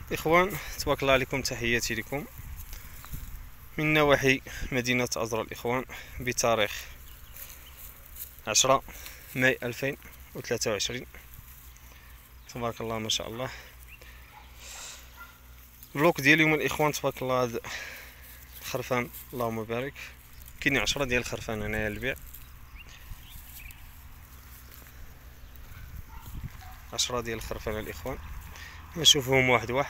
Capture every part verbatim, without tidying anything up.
إخوان تبارك الله عليكم، تحياتي لكم من نواحي مدينة أزرة الإخوان بتاريخ عشرة ماي ألفين وثلاثة وعشرين. تبارك الله ما شاء الله. البلوك ديال اليوم الإخوان تبارك الله، هذا خرفان اللهم بارك، كاينين عشرة ديال الخرفان هنايا للبيع، عشرة ديال الخرفان الإخوان، نشوفهم واحد واحد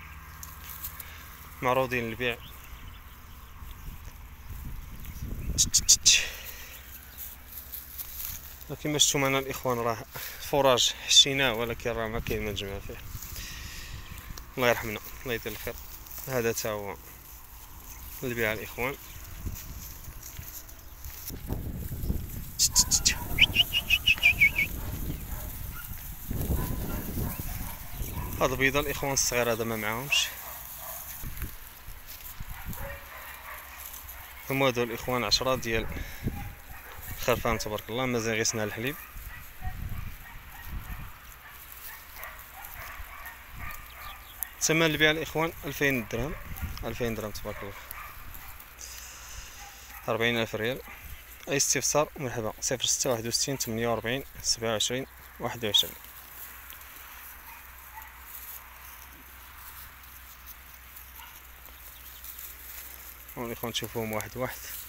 معروضين للبيع. كما شفتوا معنا الإخوان راه فراج حشيناه، ولكن راه ما كاين ما نجمع فيه. الله يرحمنا، الله يدير الخير. هذا تا هو البيع الإخوان. هاد البيضة الإخوان الصغير هذا ما معاهمش، هما هادو الإخوان عشرة ديال خرفان تبارك الله، مازال غيسنا الحليب. ثمن البيع الإخوان ألفين درهم، ألفين درهم تبارك الله، أربعين ألف ريال. أي استفسار مرحبا، صفر ستة واحد وستين ثمانية وأربعين سبعة وعشرين واحد وعشرين. الإخوان تشوفوهم واحد واحد.